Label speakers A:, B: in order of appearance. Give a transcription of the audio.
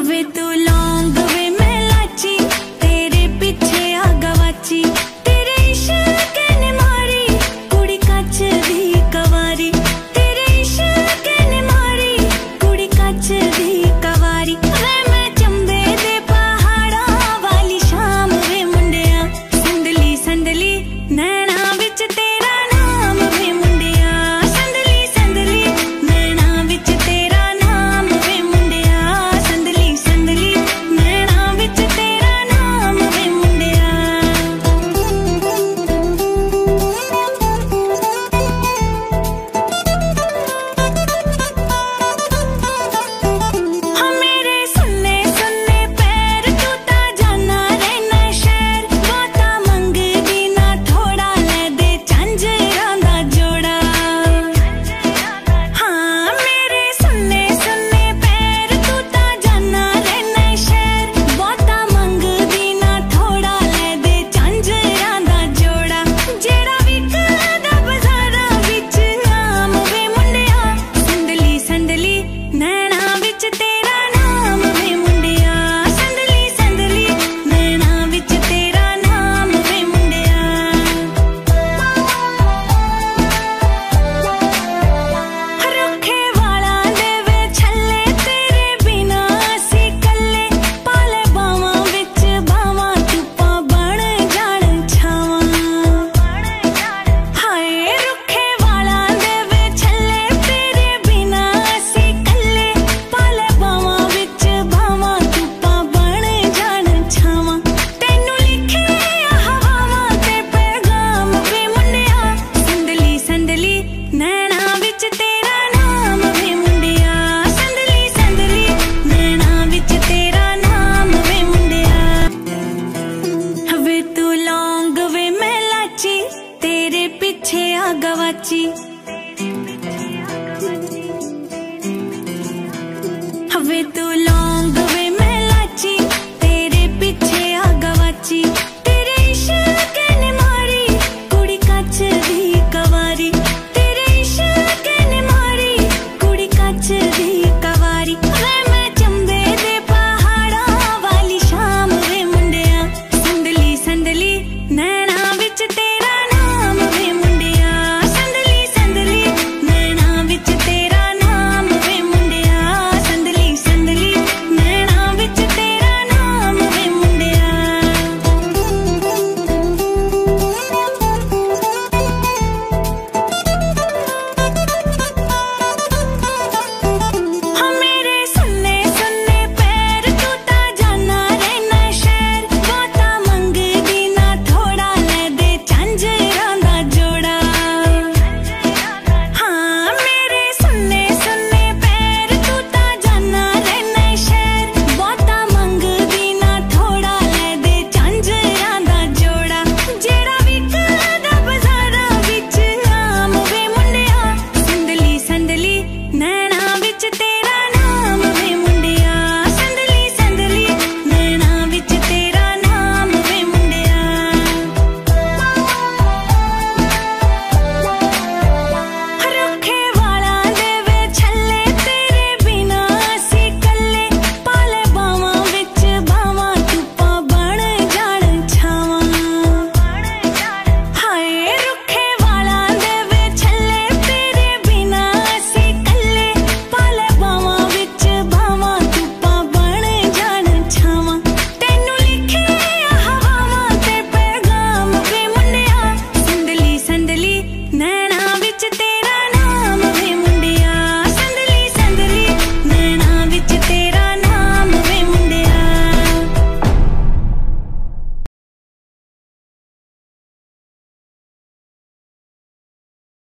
A: वे तू लौंग वे मैं लाची, तेरे पीछे आ गवाची। तेरे इश्क ने मारी कुड़ी कच दी कवारी, तेरे इश्क ने मारी कुड़ी कच दी कवारी। वे मैं चंबे दे पहाड़ा वाली शाम वे मुंडिया, संदली संदली नैना विच तेरा नाम वे मुंडिया, संदली संदली नैना विच तेरा नाम वे मुंडिया, संदली संदली नैना विच तेरा नाम वे मुंडिया। हाँ मेरे सुन्ने सुन्ने पैर तू ता जाना रहना शहर, बाता मंगदी ना थोड़ा ले दे झांजरां दा जोड़ा। हाँ मेरे सुन्ने सुन्ने पैर तू ता जाना रहना शहर, बाता मंगदी ना थोड़ा ले दे झांजरां दा जोड़ा। जेड़ा विकदा बाजारां विच आम वे मुंडिया, संदली संदली नैना विच तेरा नाम वे मुंडिया, संदली संदली नैना विच तेरा नाम वे मुंडिया। रुखे वाला दे वे छल्ले तेरे बिना असी कल्ले, पाले बावां विच बावां धुप्पां बण जाण छावां। हाय रुखे वाला दे वे छल्ले तेरे बिना असी कल्ले, पाले बावां विच बावां धुप्पां बण जाण छावां। तैनू लिखे हवावां ते पैगाम वे मुंडिया, संदली संदली नैना विच तेरा नाम वे मुंडिया, संदली संदली नैना विच तेरा नाम वे मुंडिया। वे तू लौंग वे मैं लाची, तेरे पीछे आ गवाची। वे तू लौंग वे